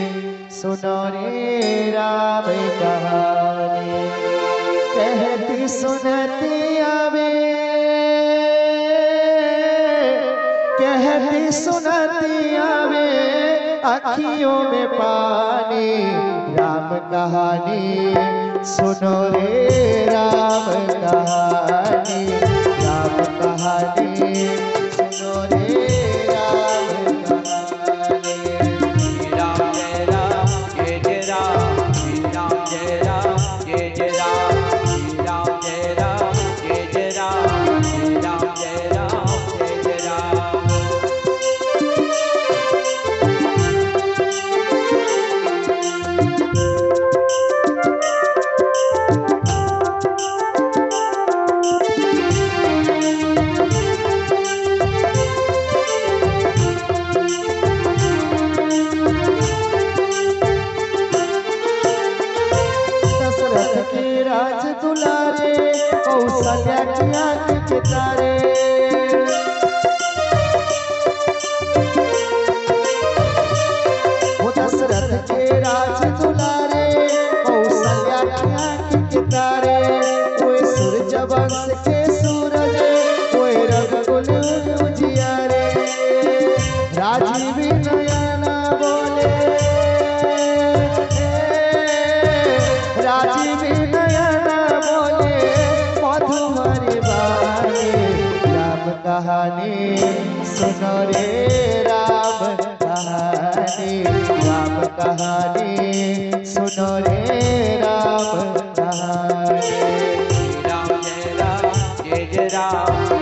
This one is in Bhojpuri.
सुनो रे राम कहानी। कहती सुनती आवे, कहती सुनती आवे अखियों में पानी। राम कहानी सुनो रे राम कहानी। राम कहानी सुनो रे राम कहानी। राम जय राम जय जय राम, राम जय राम जय जय राम, राम जय राम जय जय राम, राम जय राम जय जय राम। के राज दुलारे कौशल्या की आंख के तारे। वो दशरथ के राज दुलारे कौशल्या की आंख के तारे। कोई सूरज वंश के सूरज, कोई रघुकुल उजियारे। राजीव नयना बोले, राजीव नयना बोले मधुमरी बानी। राम कहानी सुनो रे राम कहानी। राम कहानी सुनो रे राम कहानी। राम जय राम जय जय राम,